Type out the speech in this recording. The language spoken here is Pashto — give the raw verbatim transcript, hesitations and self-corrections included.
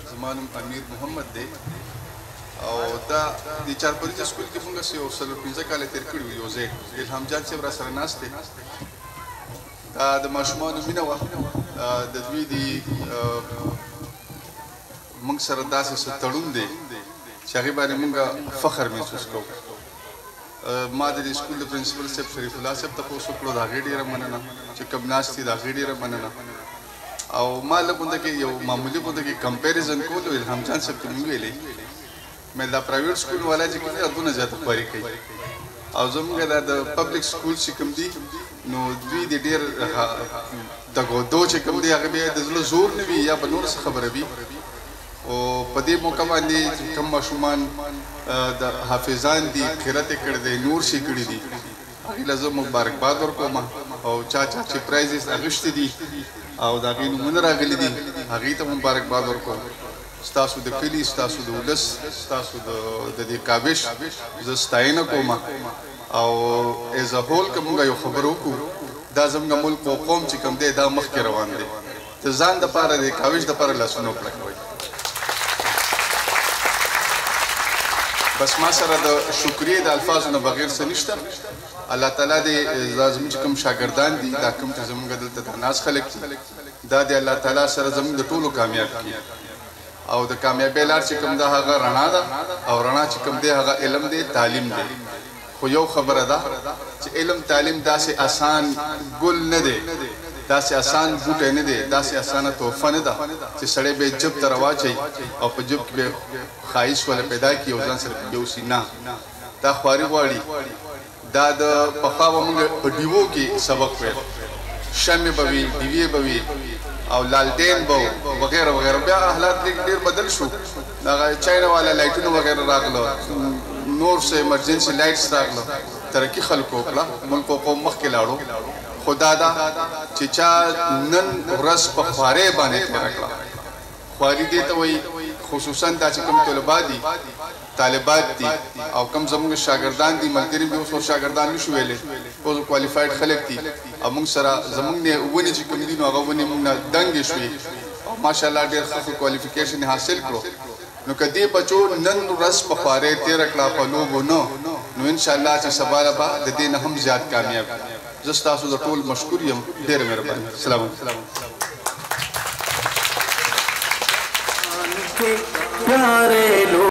زما نوم امیر محمد دی او دا د چارپریزه سکول کې موږ یو څلور پنځه کاله تېر کړي وو یو ځای الهام جان صاحب را سره ناست دی دا د ماشومانو مینه وه د دوی د موږ سره داسې څه تړون دی چې هغې باندې موږ فخر محسوس کوو ما د دې سکول د پرنسپل صاحب شریف الله صاحب تپوس وکړو د هغې ډېره مننه چې کوم ناست دي د هغې ډېره مننه او ما لږ غونډه کې یو معمولي غونډه کې کمپیریزن کولو الهام جان صاحب ته مې ویلې مې دا پرایویټ سکول والا چې کوم دی دونه زیاته خواري کوي او زموږ دا د پبلک سکول چې کوم دي نو دوی د ډېر دغه دو چې کوم دی هغه بیا د زړه زور نه وي یا به نور څه خبره وي او په دې موقع باندې چې کوم ماشومان د حافظان دي قرت یې کړی دی نور شي کړي دي هغې له زه مبارکباد ورکوم او چا چا چې پرایزز اخیستي دي او د هغې نومونه راغلي دي هغې ته مبارکباد ورکوم ستاسو د کلي ستاسو د ولس ستاسو د دې کابش زه ستاینه کوم او ایز ا هول که موږ یو خبره وکړو دا زموږ ملک او قوم چې کوم دی دا مخکې روان دی د ځان دپاره د کاوش دپاره لاسونه وکړه بس ما سره د شکریې د الفاظو نه بغیر څه نشته الله تعالی دې زموږ چې کوم شاګردان دي دا کوم چې زموږ دلته د ناز خلک دي دا د الله تعالی سره زموږ د ټولو کامیاب کړي او د کامیابۍ لار چې کوم ده هغه رڼا ده او رڼا چې کوم دی هغه علم دی تعلیم دی خو یو خبره ده چې علم تعلیم داسې آسان ګل نه دی داسې آسان بوټی نه دی داسې آسانه تحفه نه ده چې سړی به جب ته راواچوي او په جب کې به ښایست ولا پیدا کړي او ځان سره یوسي نه دا خواري غواړي دا د پخوا به موږ په ډیوو کې سبق ویل شمې به وي ډیوې به وي او لالټین به وغیره وغیره بیا حالات ډېر بدل شو دغه چاینا والا لایټونه وغیره راغله نور څه ایمرجنسي لایټس راغله ترقي خلکو وکړه ملک او قوم مخکې لاړو خو دا ده چې چا نن ورځ په خوارۍ باندې تېره کړه خواري دې ته وایي خصوصا دا چې کوم طلبا دي طالبات دي او کوم زموږ شاګردان دي ملګري مې اوس شاګردان نشو ویلی اوس کوالیفاید خلک دي او موږ سره زموږ نه ونې چې کوم دي نو هغه ونې موږ نه دنګې شوې او ماشاءالله ډېر ښه کوالیفیکیشن حاصل کړو نو که دې بچو نن ورځ په خوارۍ تېره کړه په لوبو نه نو انشاءالله چې سبا به د دې نه هم زیات کامیاب زه ستاسو د ټول مشکور یم ډېره مهرباني السلام علیکم